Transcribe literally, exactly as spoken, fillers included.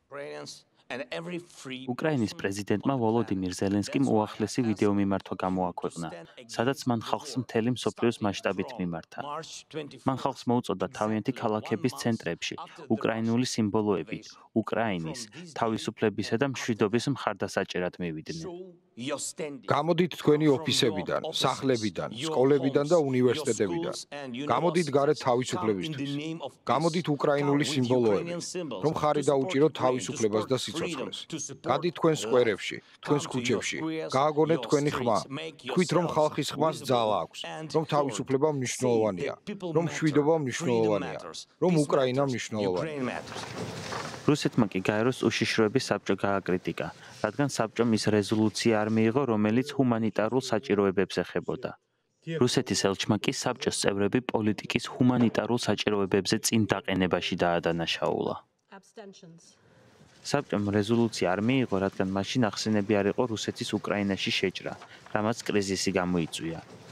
უკრაინის პრეზიდენტმა ვოლოდიმირ ზელენსკიმ უახლესი ვიდეომიმართვა გამოაქვეყნა, სადაც მან ხალხს მთელი მსოფლიოს მასშტაბით მიმართა. მან ხალხს მოუწოდა თავიანთი ქალაქების ცენტრებში, უკრაინული სიმბოლოებით, უკრაინის, თავისუფლებისა და მშვიდობის მხარდასაჭერად მივიდნენ. გამოდით თქვენი ოფისებიდან, სახლებიდან, სკოლებიდან და უნივერსიტეტებიდან. გამოდით გარეთ თავისუფლებისთვის. გამოდით უკრაინული სიმბოლოებით, რომ ხარი დაუჭიროთ თავისუფლებას და სიცოცხლეს. გადით თქვენ სკვერებში, თქვენს ქუჩებში, გააგონეთ თქვენი ხმა, თქვით რომ ხალხის ხმას ძალა აქვს, რომ თავისუფლება მნიშვნელოვანია, რომ მშვიდობა მნიშვნელოვანია, რომ უკრაინა მნიშვნელოვანია. რუსეთმა კი გაეროს უშიშროების საბჭო გააკრიტიკა, რადგან საბჭომ ის რეზოლუცია არ მიიღო, რომელიც ჰუმანიტარულ საჭიროებებს ეხებოდა. რუსეთის ელჩმა კი საბჭოს წევრები პოლიტიკის ჰუმანიტარულ საჭიროებებზე წინ დაყენებაში დაადანაშაულა. საბჭომ რეზოლუცია არ მიიღო, რადგან მაშინ ახსენები არ იყო რუსეთის უკრაინაში შეჭრა, რამაც კრიზისი გამოიწვია.